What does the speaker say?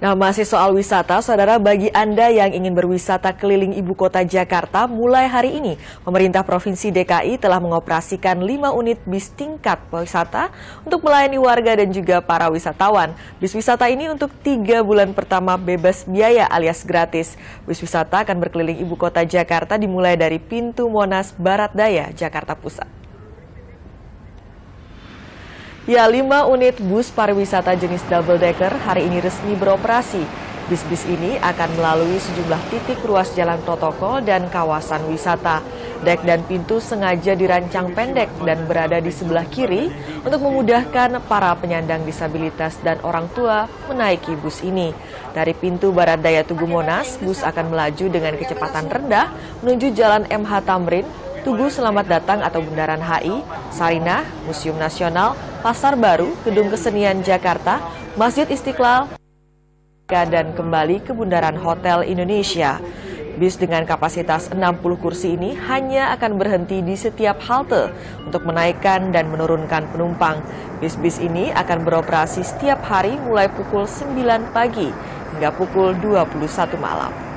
Nah, masih soal wisata, saudara, bagi Anda yang ingin berwisata keliling ibu kota Jakarta, mulai hari ini, pemerintah Provinsi DKI telah mengoperasikan 5 unit bis tingkat wisata untuk melayani warga dan juga para wisatawan. Bis wisata ini untuk 3 bulan pertama bebas biaya alias gratis. Bis wisata akan berkeliling ibu kota Jakarta dimulai dari pintu Monas Barat Daya, Jakarta Pusat. Ya, 5 unit bus pariwisata jenis double decker hari ini resmi beroperasi. Bis-bis ini akan melalui sejumlah titik ruas jalan protokol dan kawasan wisata. Dek dan pintu sengaja dirancang pendek dan berada di sebelah kiri untuk memudahkan para penyandang disabilitas dan orang tua menaiki bus ini. Dari pintu Barat Daya Tugu Monas, bus akan melaju dengan kecepatan rendah menuju Jalan MH Tamrin, Tugu Selamat Datang atau Bundaran HI, Sarinah, Museum Nasional, Pasar Baru, Gedung Kesenian Jakarta, Masjid Istiqlal, dan kembali ke Bundaran Hotel Indonesia. Bis dengan kapasitas 60 kursi ini hanya akan berhenti di setiap halte untuk menaikkan dan menurunkan penumpang. Bis-bis ini akan beroperasi setiap hari mulai pukul 9 pagi hingga pukul 21 malam.